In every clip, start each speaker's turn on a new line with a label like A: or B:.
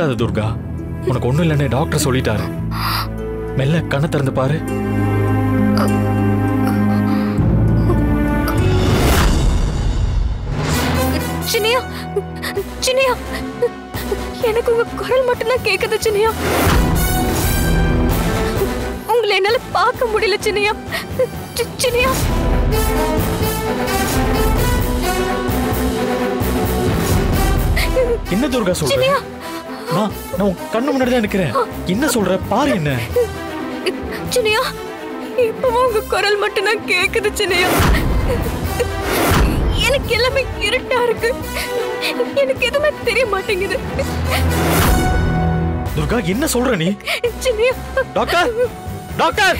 A: பயப்படாத துர்கா, உனக்கு ஒண்ணும் இல்லைன்னு டாக்டர் சொல்லிட்டாரு. மெல்ல கண்ணை திறந்து பாரு.
B: சின்னையா, சின்னையா, எனக்கு உங்க குரல் மட்டும்தான் கேக்குது சின்னையா. உங்களை என்னால பார்க்க முடியல சின்னையா. சின்னையா,
A: என்ன துர்கா சொல்ற? நான் கண்ணு முன்னாடி தான் நிக்கிறேன். என்ன சொல்ற பாரு. என்ன
B: சின்னையா, இப்பவும் உங்க குரல் மட்டும்தான் கேக்குது சின்னையா. எனக்கு எல்லாமே இருட்டா இருக்கு. எனக்கு எதுவுமே தெரிய மாட்டேங்குது.
A: துர்கா என்ன சொல்ற நீ?
B: Chinnaiya,
A: doctor, doctor.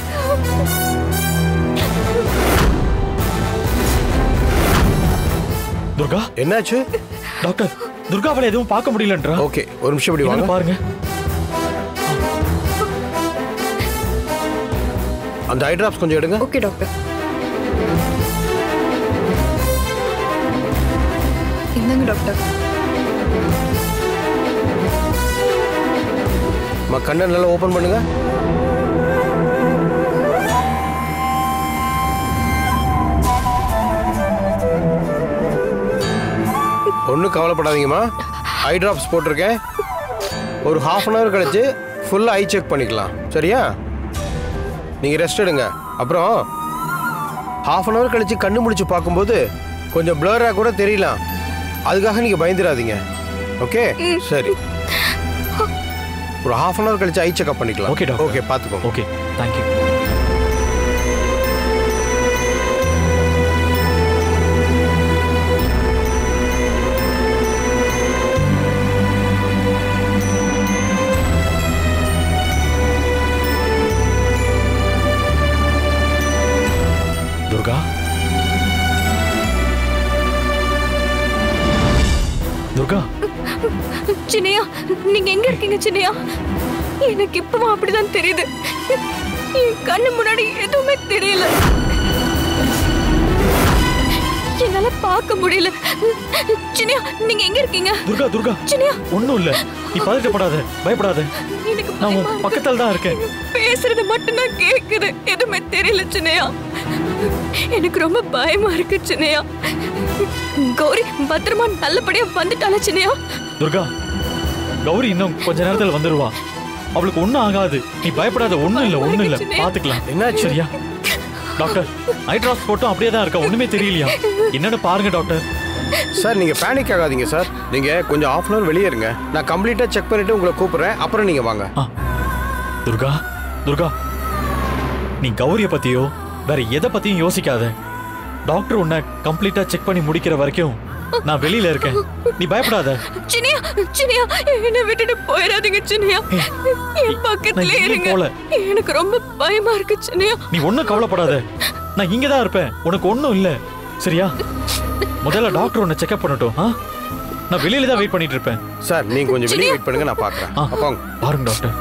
A: துர்கா
C: என்னாச்சு?
A: டாக்டர், துர்காவால எதுவும் பார்க்க முடியலன்றா.
C: ஓகே, ஒரு நிமிஷம் இப்படி வாங்க
A: பாருங்க.
C: அந்த ஐ டிராப்ஸ் கொஞ்சம் எடுங்க.
B: Okay doctor. இந்தாங்க டாக்டர்.
C: கண்ணை நல்லா ஓபன் பண்ணுங்க. ஒன்றும் கவலைப்படாதீங்கம்மா. ஐ டிராப்ஸ் போட்டிருக்கேன். ஒரு ½ hour கழிச்சு ஃபுல்லாக ஐ செக் பண்ணிக்கலாம். சரியா? நீங்கள் ரெஸ்ட் எடுங்க. அப்புறம் ½ hour கழிச்சு கண்ணு முடிச்சு பார்க்கும்போது கொஞ்சம் பிளராக கூட தெரியலாம். அதுக்காக நீங்கள் பயந்துடாதீங்க. ஓகே? சரி, ஒரு ½ hour கழிச்சு ஐ செக்அப் பண்ணிக்கலாம்.
A: Okay doctor.
C: ஓகே, பார்த்துக்கோங்க.
A: Okay, thank you. துர்கா, துர்கா.
B: சின்னையா, நீங்க எங்க இருக்கீங்க சின்னையா? எனக்கு இப்பவும் அப்படிதான் தெரியுது. என் கண்ணு முன்னாடி எதுவுமே தெரியல. என்னால பார்க்க முடியல. சின்னையா, நீங்க எங்க இருக்கீங்க?
A: துர்கா, துர்கா.
B: சின்னையா,
A: ஒண்ணும் இல்ல. நீ பதட்டப்படாத, பயப்படாத.
B: எனக்கு
A: நான் உன் பக்கத்துல தான் இருக்கேன்.
B: பேசுறது மட்டும்தான் கேக்குது. எதுவுமே தெரியல சின்னையா. எனக்கு ரொம்ப பயமா இருக்கு சின்னையா. கௌரி பத்திரமா நல்லபடியா வந்துட்டாளா சின்னையா?
A: துர்கா, கௌரி இன்னும் கொஞ்ச நேரத்துல வந்துருவா. அவளுக்கு ஒண்ணும் ஆகாது. நீ பயப்படாத. ஒண்ணும் இல்ல, ஒண்ணும் இல்ல. பாத்துக்கலாம்.
C: என்ன
A: சரியா? டாக்டர், ஐ டிராப்ஸ் போட்டும் அப்படியே தான் இருக்கா. ஒண்ணுமே தெரியலையா? என்னன்னு பாருங்க டாக்டர்.
C: சார், நீங்கள் பேனிக் ஆகாதீங்க சார். நீங்கள் கொஞ்சம் ½ hour வெளியே இருங்க. நான் கம்ப்ளீட்டாக செக் பண்ணிவிட்டு உங்களை கூப்பிட்றேன். அப்புறம் நீங்கள் வாங்க.
A: துர்கா, துர்கா, நீ கௌரிய பத்தியோ வேற எதை பத்தியும் யோசிக்காத. டாக்டர் உன்னை கம்ப்ளீட்டா செக் பண்ணி முடிக்கிற வரைக்கும் நான் வெளியில இருக்கேன். நீ பயப்படாத.
B: சின்னையா, சின்னையா, என்னை விட்டுட்டு போயிடாதீங்க சின்னையா. என் பக்கத்துல இருங்க. எனக்கு ரொம்ப பயமா இருக்கு சின்னையா.
A: நீ ஒண்ணும் கவலைப்படாத. நான் இங்கதான் இருப்பேன். உனக்கு ஒண்ணும் இல்ல. சரியா? முதல்ல டாக்டர் உன்னை செக்அப் பண்ணட்டும். நான் வெளியில தான் வெயிட் பண்ணிட்டு இருப்பேன்.
C: சார், நீங்க கொஞ்சம் வெளியே வெயிட் பண்ணுங்க, நான் பார்க்கறேன். அப்பா
A: பாருங்க டாக்டர்.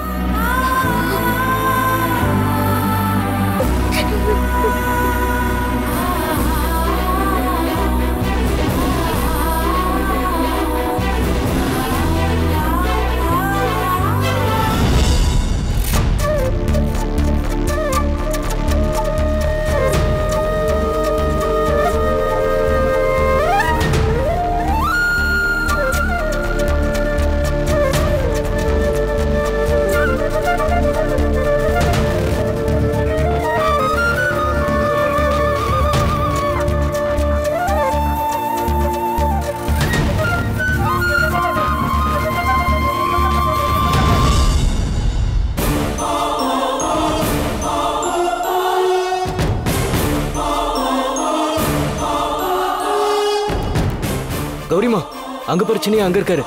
D: கௌரிமா, அங்க பிரச்சனையா? அங்க இருக்காரு.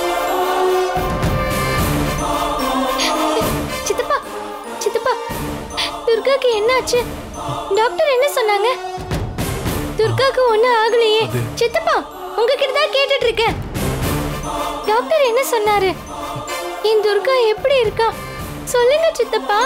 B: சித்தப்பா, சித்தப்பா, துர்காக்கு என்னாச்சு? டாக்டர் என்ன சொன்னாங்க? துர்காக்கு ஒண்ணும் ஆகலையே. சித்தப்பா, உங்ககிட்ட தான் கேட்டுட்டு இருக்கேன். டாக்டர் என்ன சொன்னாரு? என் துர்கா எப்படி இருக்கா சொல்லுங்க சித்தப்பா.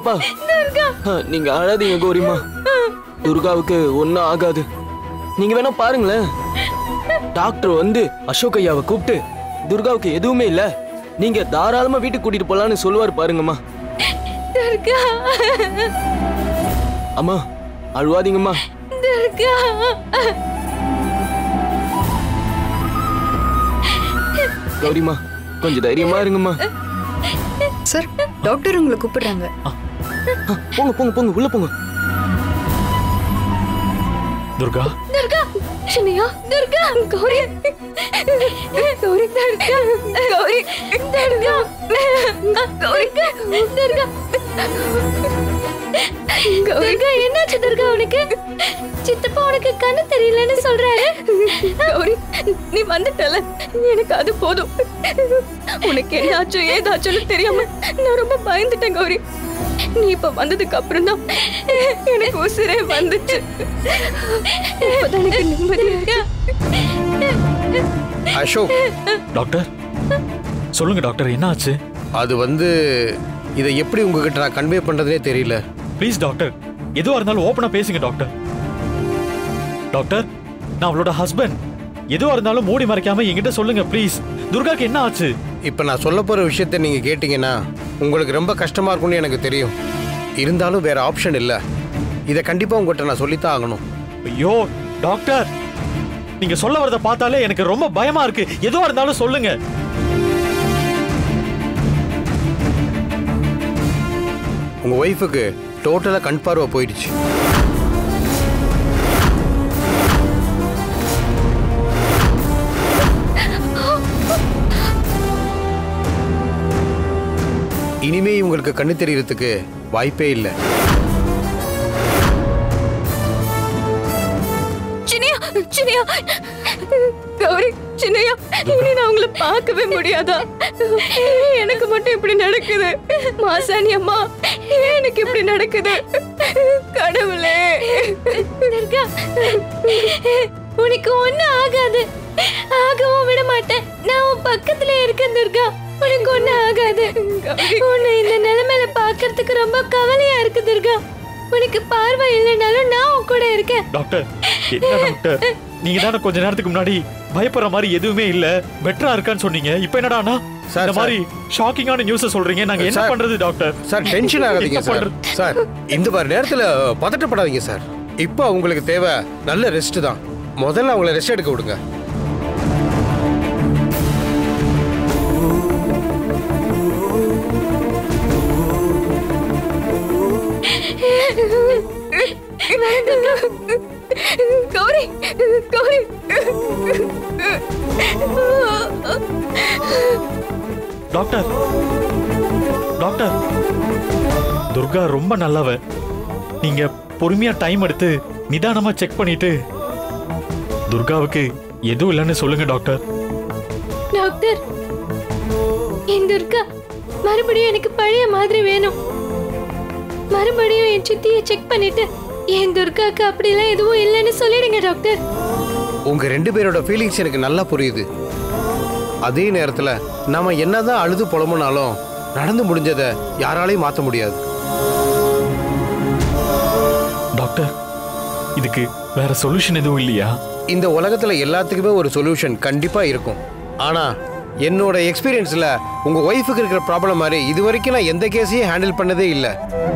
D: பாப்பா நீங்க அழாதீங்க கௌரிமா. துர்காவுக்கு ஒன்னும் ஆகாது. நீங்க வேணா பாருங்களேன். டாக்டர் வந்து அசோக் ஐயாவை கூப்பிட்டு துர்காவுக்கு எதுவுமே இல்ல, நீங்க தாராளமா வீட்டுக்கு கூட்டிட்டு போலான்னு சொல்லுவாரு பாருங்கம்மா. அம்மா அழுவாதீங்கம்மா. கௌரிமா கொஞ்சம் தைரியமா இருங்கம்மா.
E: சார், டாக்டர் உங்களை கூப்பிடுறாங்க.
D: போங்க போங்க போங்க, உள்ள போங்க.
A: துர்கா
B: துர்கா, சின்னையா, துர்கா, கௌரி, கௌரி, துர்கா, கௌரி, துர்கா, கௌரி, துர்கா, துர்கா, என்னாச்சு துர்கா உனக்கு? சித்தப்பா உனக்கு கண்ணு தெரியலன்னு சொல்றாரு. கௌரி, நீ வந்துட்டல, எனக்கு அது போதும். உனக்கு என்னாச்சோ ஏதாச்சும் தெரியாம நான் ரொம்ப பயந்துட்டேன் கௌரி. நீ இப்ப வந்ததுக்கு அப்புறம் தான் எனக்கு உசிரே வந்துச்சு. இப்பதான் எனக்கு நிம்மதியா.
C: அசோக்,
A: டாக்டர் சொல்லுங்க டாக்டர், என்ன ஆச்சு?
C: அது வந்து இதை எப்படி உங்ககிட்ட நான் கன்வே பண்றதுனே தெரியல.
A: ப்ளீஸ் டாக்டர், எதுவா இருந்தாலும் ஓப்பனா பேசுங்க டாக்டர். டாக்டர், நான் அவளோட ஹஸ்பண்ட். எதுவா இருந்தாலும் மூடி மறைக்காம என்கிட்ட சொல்லுங்க ப்ளீஸ். துர்காக்கு என்ன ஆச்சு?
C: இப்போ நான் சொல்ல போற விஷயத்தை நீங்க கேட்டீங்கன்னா உங்களுக்கு ரொம்ப கஷ்டமா இருக்கும்னு எனக்கு தெரியும். இருந்தாலும் வேற ஆப்ஷன் இல்லை. இதை கண்டிப்பா உங்ககிட்ட நான் சொல்லித்தான் ஆகணும்.
A: ஐயோ டாக்டர், நீங்க சொல்ல வரத பார்த்தாலே எனக்கு ரொம்ப பயமா இருக்கு. எதுவா இருந்தாலும் சொல்லுங்க.
C: உங்க ஒய்ஃபுக்கு டோட்டலா கண் பார்வை போயிடுச்சு. இனிமே இவங்களுக்கு கண்ணு தெரியறதுக்கு வாய்ப்பே இல்லை.
B: சின்னையா, சின்னையா, கௌரி, சின்னையா, இனி நான் உங்களை பார்க்கவே முடியாதா? எனக்கு மட்டும் இப்படி நடக்குது. மாசாணி அம்மா, எனக்கு இப்படி நடக்குது. கடவுளே, துர்கா, உனக்கு ஒண்ணும் ஆகாது. ஆகவும் விட மாட்டேன். நான் உன் பக்கத்துல இருக்கேன் துர்கா. உனக்கு ஒண்ணும் ஆகாது. உன்னை இந்த நிலைமையில பாக்குறதுக்கு ரொம்ப கவலையா இருக்கு துர்கா. உனக்கு பார்வை இல்லைனாலும் நான் உன் கூட இருக்கேன்.
A: டாக்டர், என்ன டாக்டர், நீங்க தானே கொஞ்ச நேரத்துக்கு முன்னாடி பயப்படுற மாதிரி எதுவுமே இல்ல, பெட்டரா இருக்கான்னு சொன்னீங்க. இப்போ என்னடானா
C: சார்,
A: இந்த மாதிரி ஷாக்கிங்கான நியூஸ் சொல்றீங்க. நாங்க என்ன பண்றது டாக்டர்?
C: சார், டென்ஷன் ஆகாதீங்க சார். சார், இந்த மாதிரி நேரத்துல பதட்டப்படாதீங்க சார். இப்போ அவங்களுக்கு தேவை நல்ல ரெஸ்ட் தான். முதல்ல அவங்கள ரெஸ்ட் எடுக்க விடுங்க.
B: கௌரி, கௌரி,
A: டாக்டர், டாக்டர், துர்கா ரொம்ப நல்லவ. நீங்க பொறுமையா டைம் எடுத்து நிதானமா செக் பண்ணிட்டு துர்காவுக்கு எதுவும் இல்லைன்னு சொல்லுங்க டாக்டர்.
B: டாக்டர், என் துர்கா மறுபடியும் எனக்கு பழைய மாதிரி வேணும். மறுபடியும் என் சித்தியை செக் பண்ணிட்டு என் துர்காக்கு அப்படிலாம் எதுவும் இல்லைன்னு சொல்லிடுங்க டாக்டர்.
C: உங்க ரெண்டு பேரோட ஃபீலிங்ஸ் எனக்கு நல்லா புரியுது. அதே நேரத்துல நாம என்னதான் அழுது புலம்புனாலும் நடந்து முடிஞ்சதை யாராலையும் மாற்ற முடியாது.
A: டாக்டர், இதுக்கு வேற சொல்யூஷன் எதுவும் இல்லையா?
C: இந்த உலகத்துல எல்லாத்துக்குமே ஒரு சொல்யூஷன் கண்டிப்பா இருக்கும். ஆனா என்னோட எக்ஸ்பீரியன்ஸ்ல உங்க ஒய்ஃபுக்கு இருக்கிற ப்ராப்ளம் மாதிரி இது வரைக்கும் நான் எந்த கேஸையும் ஹேண்டில் பண்ணதே இல்லை.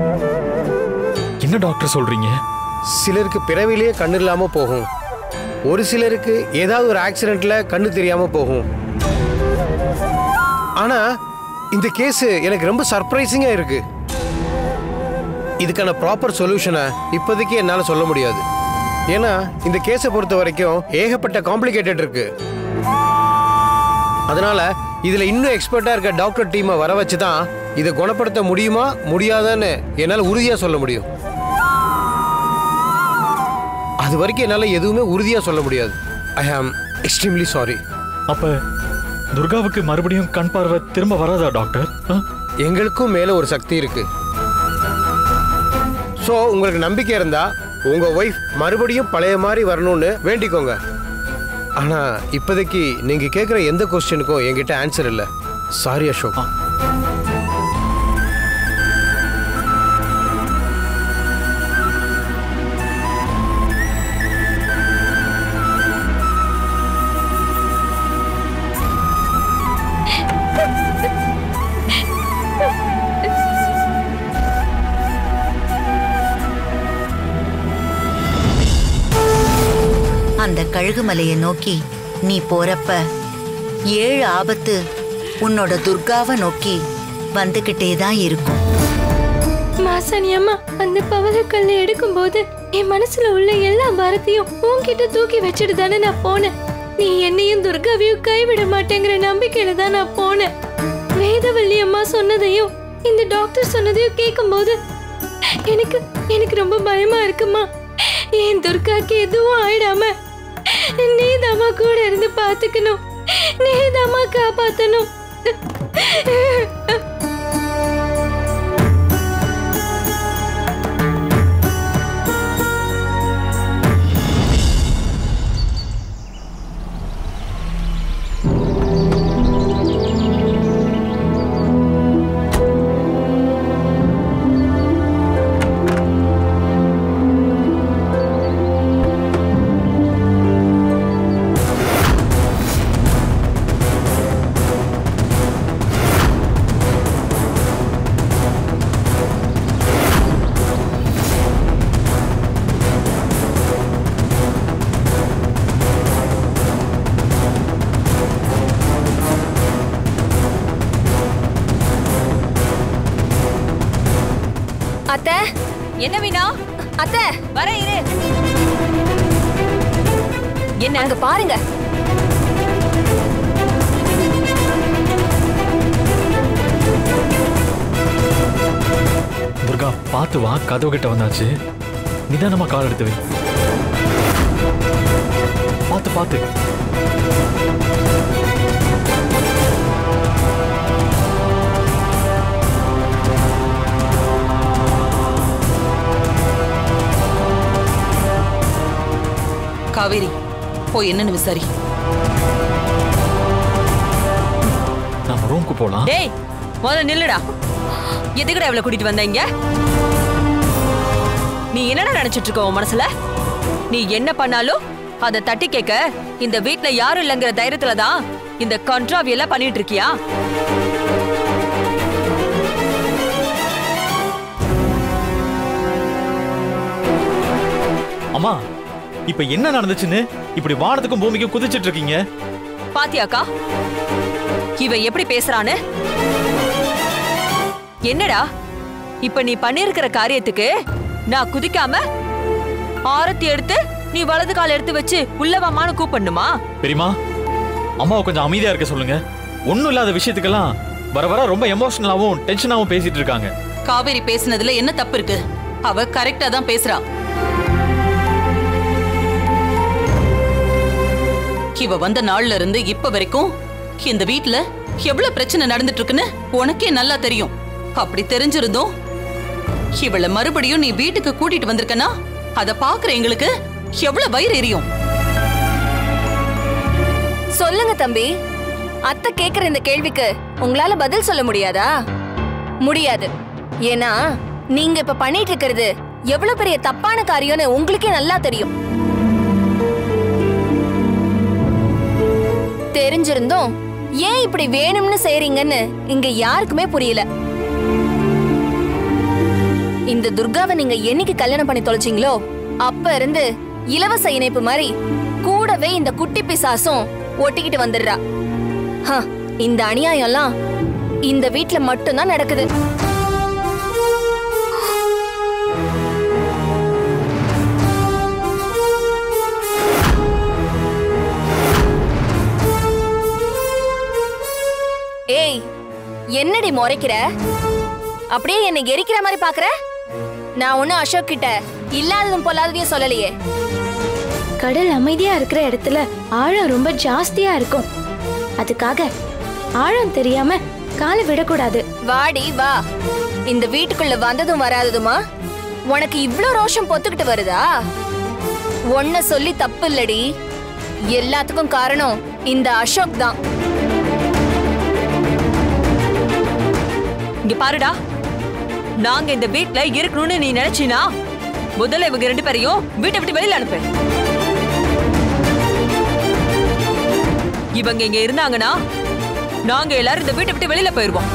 A: என்ன டாக்டர் சொல்றீங்க?
C: சிலருக்கு பிறவிலேயே கண்ணு இல்லாம போகும். ஒரு சிலருக்கு ஏதாவது ஒரு ஆக்சிடென்ட்ல கண்ணு தெரியாம போகும். ஆனா இந்த கேஸ் எனக்கு ரொம்ப சர்ப்ரைசிங்கா இருக்கு. இதுக்கான ப்ராப்பர் சொல்யூஷனை இப்போதைக்கு என்னால சொல்ல முடியாது. ஏன்னா இந்த கேஸை பொறுத்த வரைக்கும் ஏகப்பட்ட காம்ப்ளிகேட்டட் இருக்கு. அதனால இதுல இன்னும் எக்ஸ்பர்ட்டா இருக்க டாக்டர் டீமை வர வச்சு தான் இதை குணப்படுத்த முடியுமா முடியாதான்னு என்னால் உறுதியா சொல்ல முடியும். அது வரைக்கும் என்னால் எதுவுமே உறுதியா சொல்ல முடியாது. ஐ ஆம் எக்ஸ்ட்ரீம்லி சாரி.
A: அப்ப துர்காவுக்கு மறுபடியும் கண் பார்வை திரும்ப வராதா டாக்டர்?
C: எங்களுக்கும் மேல ஒரு சக்தி இருக்கு. ஸோ உங்களுக்கு நம்பிக்கை இருந்தா உங்க ஒய்ஃப் மறுபடியும் பழைய மாதிரி வரணும்னு வேண்டிக்கோங்க. ஆனா இப்போதைக்கு நீங்க கேட்குற எந்த கொஸ்டினுக்கும் என்கிட்ட ஆன்சர் இல்லை. சாரி அசோக்.
F: அந்த கழுகுமலையை நோக்கி நீ போறப்ப 7 ஆபத்து உன்னோட துர்காவை நோக்கி வந்துகிட்டே தான் இருக்கும்.
B: மாசாணி அம்மா, அந்த பவளக்கல்லை எடுக்கும்போது என் மனசுல உள்ள எல்லா பாரத்தையும் உன்கிட்ட தூக்கி வச்சுட்டு தானே நான் போனேன். நீ என்னையும் துர்காவையும் கைவிட மாட்டேங்கிற நம்பிக்கையில தான் நான் போனேன். வேதவள்ளி அம்மா சொன்னதையும் இந்த டாக்டர் சொன்னதையும் கேட்கும்போது எனக்கு ரொம்ப பயமா இருக்குமா. என் துர்காக்கு எதுவும் ஆயிடாம நீதாம்மா கூட இருந்து பாத்துக்கணும், நீதாம்மா காப்பாத்தணும்.
G: அத்தை, என்ன வீணா? அத்தை, வர இரு. என்ன அங்க பாருங்க.
A: துர்கா, பார்த்து வா, கதவு கிட்ட வந்தாச்சு. நிதானமா கால் எடுத்து வை. பார்த்து பார்த்து.
H: காவேரி, போய் என்னன்னு விசாரி.
A: நாம ரூமுக்கு போலாம்.
H: டேய், முதல்ல நில்லுடா. எதுக்குடா இவளை கூட்டிட்டு வந்தீங்க? நீ என்னடா நினைச்சிட்டு இருக்க உன் மனசுல? நீ என்ன பண்ணாலும் அதை தட்டி கேட்க இந்த வீட்ல யாரும் இல்லைங்கிற தைரியத்துலதான் இந்த கண்ட்ராவி எல்லாம் பண்ணிட்டு இருக்கியா?
A: அம்மா, இப்ப என்ன நடந்துச்சுன்னு இப்படி வானத்துக்கும் பூமிக்கும் குதிச்சிட்டு இருக்கீங்க?
H: பாத்தியாக்கா இவ எப்படி பேசுறான்னு? என்னடா இப்ப நீ பண்ணிருக்கிற காரியத்துக்கு நான் குதிக்காம ஆரத்தி எடுத்து நீ வலது கால் எடுத்து வச்சு உள்ளவாமான்னு கூப்பிடணுமா?
A: பெரியமா, அம்மாவை கொஞ்சம் அமைதியா இருக்க சொல்லுங்க. ஒண்ணும் இல்லாத விஷயத்துக்கெல்லாம் வர வர ரொம்ப எமோஷனலாவும் டென்ஷனாவும் பேசிட்டு இருக்காங்க.
H: காவேரி பேசுனதுல என்ன தப்பு இருக்கு? அவ கரெக்டா தான் பேசுறா. இவ வந்த நாள்ல இருந்து இப்ப வரைக்கும் இந்த வீட்ல எவ்வளவு பிரச்சனை நடந்துட்டு இருக்குன்னு உனக்கே நல்லா தெரியும். அப்படி தெரிஞ்சிருந்தோம் இவளை மறுபடியும் நீ வீட்டுக்கு கூட்டிட்டு வந்திருக்கனா அத பாக்குற எங்களுக்கு எவ்வளவு வயிறு எரியும்.
G: சொல்லுங்க தம்பி, அத்தை கேக்குற இந்த கேள்விக்கு உங்களால பதில் சொல்ல முடியாதா? முடியாது. ஏன்னா நீங்க இப்ப பண்ணிட்டு இருக்கிறது எவ்வளவு பெரிய தப்பான காரியம்னு உங்களுக்கே நல்லா தெரியும். தெரிஞ்சிருந்தோம் ஏன் இப்படி வேணும்னு செய்றீங்கன்னு இங்க யாருக்குமே புரியல. இந்த துர்காவை நீங்க என்னைக்கு கல்யாணம் பண்ணி தொலைச்சீங்களோ அப்ப இருந்து இலவச இணைப்பு மாதிரி கூடவே இந்த குட்டி பிசாசும் ஒட்டிக்கிட்டு வந்துடுறா. இந்த அநியாயம்லாம் இந்த வீட்ல மட்டும்தான் நடக்குது. ஏய், என்னடி முறைக்கிற? அப்படியே என்னை எரிக்கிற மாதிரி பாக்குற? நான் ஒன்னும் அசோக் கிட்ட இல்லாததும் பொல்லாததையும் சொல்லலையே.
B: கடல் அமைதியா இருக்கிற இடத்துல ஆழம் ரொம்ப ஜாஸ்தியா இருக்கும். அதுக்காக ஆழம் தெரியாம காலை விடக்கூடாது.
G: வாடி வா. இந்த வீட்டுக்குள்ள வந்ததும் வராததுமா உனக்கு இவ்ளோ ரோஷம் பொத்துக்கிட்டு வருதா? ஒன்ன சொல்லி தப்பு இல்லடி. எல்லாத்துக்கும் காரணம் இந்த அசோக் தான்.
H: இங்க பாருடா, நாங்க இந்த வீட்ல இருக்கணும்னு நீ நினைச்சினா முதல்ல இவங்க 2 பேரையும் வீட்டை விட்டு வெளியில அனுப்பு. இவங்க இங்க இருந்தாங்கன்னா நாங்க எல்லாரும் இந்த வீட்டை விட்டு வெளியில போயிருவோம்.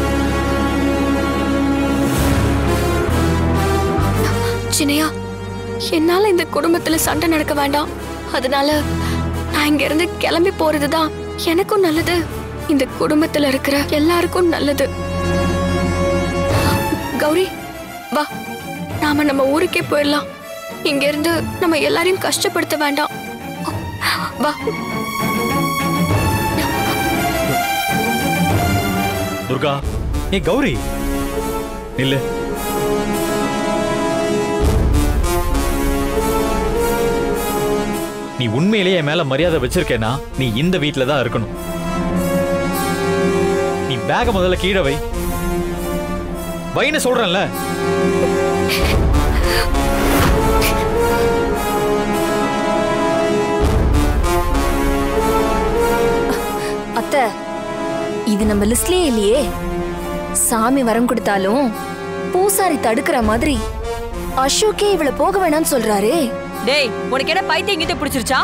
E: சின்னையா,
B: என்னால இந்த குடும்பத்துல சண்டை நடக்க வேண்டாம். அதனால நான் இங்க இருந்து கிளம்பி போறதுதான் எனக்கும் நல்லது, இந்த குடும்பத்துல இருக்கிற எல்லாருக்கும் நல்லது. கௌரி வா, நாம நம்ம ஊருக்கே போயிடலாம். இங்க இருந்து நம்ம எல்லாரையும் கஷ்டப்படுத்த வேண்டாம். வா.
A: துர்கா, ஏ கௌரி இல்ல, நீ உண்மையிலேயே என் மேல மரியாதை வச்சிருக்கேன்னா நீ இந்த வீட்ல தான் இருக்கணும். நீ பேக முதல்ல கீழே வைன்னு சொல்றேன்ல.
G: அத்தை, இது நம்ம லிஸ்ட்லயே இல்லையே. சாமி வரம் கொடுத்தாலும் பூசாரி தடுக்கிற மாதிரி அசோக்கே இவள போக வேணாம்னு சொல்றாரே.
I: டேய், உனக்கு என்ன பைத்தியம் கிட்ட பிடிச்சிருச்சா?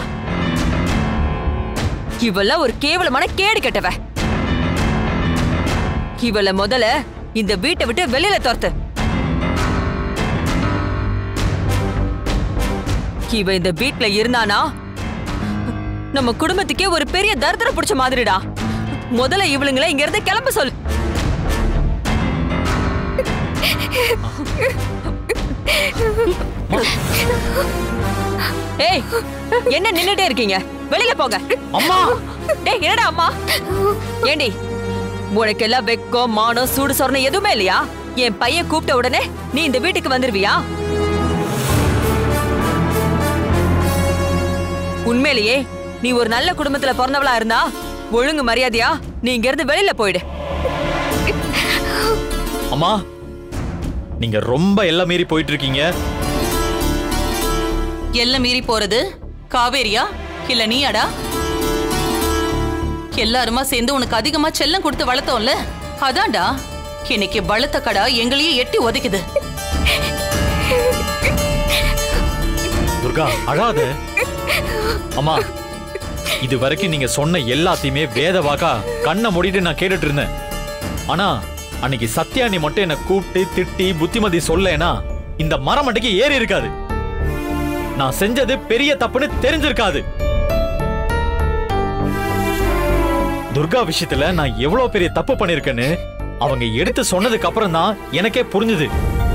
I: இவள ஒரு கேவலமான கேடு கெட்டவ. இவள முதல்ல இந்த வீட்டை விட்டு வெளியில துரத்து. இவ இந்த வீட்ல இருந்தானா நம்ம குடும்பத்துக்கே ஒரு பெரிய தரித்திரம் பிடிச்ச மாதிரிடா. முதல்ல இவளுங்களை இங்க இருந்து கிளம்ப சொல்லு. ஏய், என்ன நின்னுட்டே இருக்கீங்க? வெளியில போங்க.
A: அம்மா!
I: டேய், என்னடா அம்மா? ஏண்டி, உனக்கு எல்லாம் வெக்கம், மானம், சூடு சொரணம் எதுவுமே இல்லையா? என் பையன் கூப்பிட்ட உடனே நீ இந்த வீட்டுக்கு வந்துருவியா? உண்மையிலேயே நீ ஒரு நல்ல குடும்பத்துல பிறந்தவளா இருந்தா ஒழுங்கு மரியாதையா நீ இங்க இருந்து வெளியில போயிடு.
A: அம்மா, நீங்க ரொம்ப எல்லாம் மீறி போயிட்டு இருக்கீங்க.
H: எல்லாம் மீறி போறது காவேரியா இல்ல நீயாடா? எல்லாருமா சேர்ந்து உனக்கு அதிகமா செல்லம் கொடுத்து வளர்த்தோம்ல, அதான்டா இன்னைக்கு பலத்த கடா எங்களையே எட்டி உதைக்குது.
A: துர்கா, அழாத. அம்மா, இது வரைக்கும் நீங்க சொன்ன எல்லாத்தையுமே வேத வாக்கா கண்ணை மூடிட்டு நான் கேட்டுட்டு இருந்தேன். ஆனா அன்னைக்கு சத்யா நீ மட்டும் என்ன கூப்பிட்டு திட்டி புத்திமதி சொல்லேனா இந்த மரமண்டைக்கு ஏறி இருக்காது. நான் செஞ்சது பெரிய தப்புன்னு தெரிஞ்சிருக்காது. துர்கா விஷயத்துல நான் எவ்வளவு பெரிய தப்பு பண்ணிருக்கேன்னு அவங்க எடுத்து சொன்னதுக்கு அப்புறம் தான் எனக்கே புரிஞ்சுது.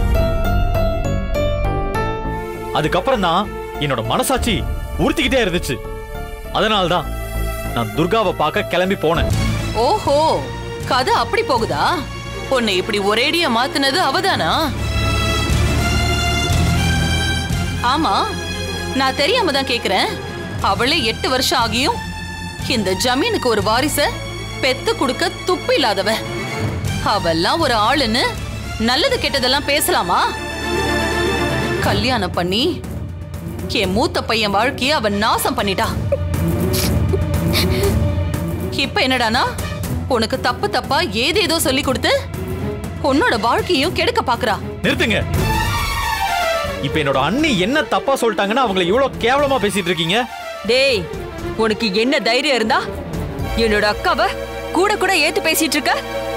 A: அதுக்கப்புறம் தான் என்னோட மனசாட்சி உறுத்திக்கிட்டே இருந்துச்சு. அதனால்தான் நான் துர்காவை பார்க்க கிளம்பி போனேன்.
H: ஓஹோ, கதை அப்படி போகுதா? உன்னை இப்படி ஒரேடியா மாத்துனது அவதானா? ஆமா, நான் தெரியாம தான் கேக்குறேன். அவளே 8 வருஷம் ஆகியும் இந்த ஜமீனுக்கு ஒரு வாரிச பெத்து கொடுக்க துப்பு இல்லாதவ. அவெல்லாம் ஒரு ஆளுன்னு நல்லது கெட்டதெல்லாம் பேசலாமா? கல்யாணம் பண்ணி என் மூத்த பையன் வாழ்க்கைய அவன் நாசம் பண்ணிட்டா. இப்ப என்னடானா உனக்கு தப்பு தப்பா ஏதேதோ சொல்லி கொடுத்து உன்னோட வாழ்க்கையும் கெடுக்க பாக்குறா.
A: நிறுத்துங்க. இப்ப என்னோட அண்ணி என்ன தப்பா சொல்லிட்டாங்கன்னா அவங்களை இவ்வளவு கேவலமா பேசிட்டு இருக்கீங்க?
I: டேய், உனக்கு என்ன தைரியம் இருந்தா என்னோட அக்காவை கூட கூட ஏத்து பேசிட்டு இருக்க?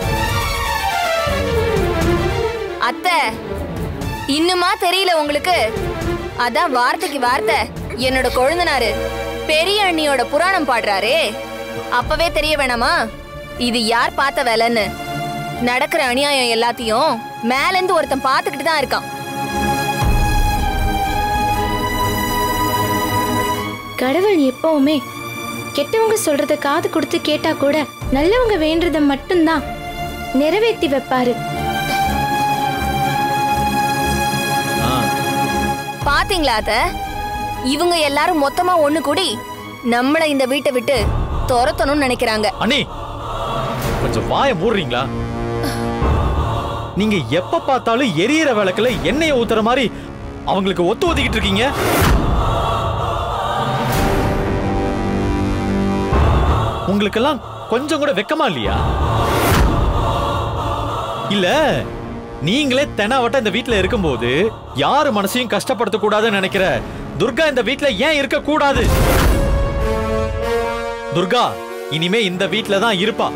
G: அத்தை, இன்னுமா தெரியல உங்களுக்கு? அதான் வார்த்தைக்கு வார்த்தை என்னோட கொழுந்தனாரு பெரிய அண்ணியோட புராணம் பாடுறாரே, அப்பவே தெரிய வேணாமா இது யார் பார்த்த வேலைன்னு? நடக்கிற அநியாயம் எல்லாத்தையும் மேல இருந்து ஒருத்தன் பார்த்துக்கிட்டு தான் இருக்கான்.
B: கடவுள் எப்பவுமே கெட்டவங்க சொல்றத காது கொடுத்து கேட்டா கூட நல்லவங்க வேண்டத மட்டும்தான் நிறைவேற்றி வைப்பாரு.
G: பாத்தீங்களா அத்தை? இவங்க எல்லாரும் மொத்தமா ஒண்ணு கூடி நம்மள இந்த வீட்டை விட்டு துரத்தணும்னு நினைக்கிறாங்க.
A: அண்ணி, கொஞ்சம் வாய மூடுறீங்களா? நீங்க எப்ப பார்த்தாலும் எரியற விளக்குல எண்ணெயை ஊத்துற மாதிரி அவங்களுக்கு ஒத்து ஒதுக்கிட்டு இருக்கீங்க. உங்களுக்கெல்லாம் கொஞ்சம் கூட வெக்கமா இல்லையா? இல்ல நீங்களே தெனாவட்ட இந்த வீட்டுல இருக்கும்போது யாரு மனசையும் கஷ்டப்படுத்த கூடாதுன்னு நினைக்கிற துர்கா இந்த வீட்டுல ஏன் இருக்க கூடாது? துர்கா இனிமே இந்த வீட்டுல தான் இருப்பா.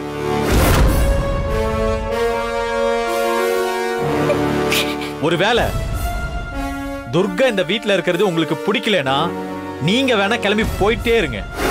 A: ஒருவேளை துர்கா இந்த வீட்ல இருக்கிறது உங்களுக்கு பிடிக்கலனா நீங்க வேணா கிளம்பி போயிட்டே இருங்க.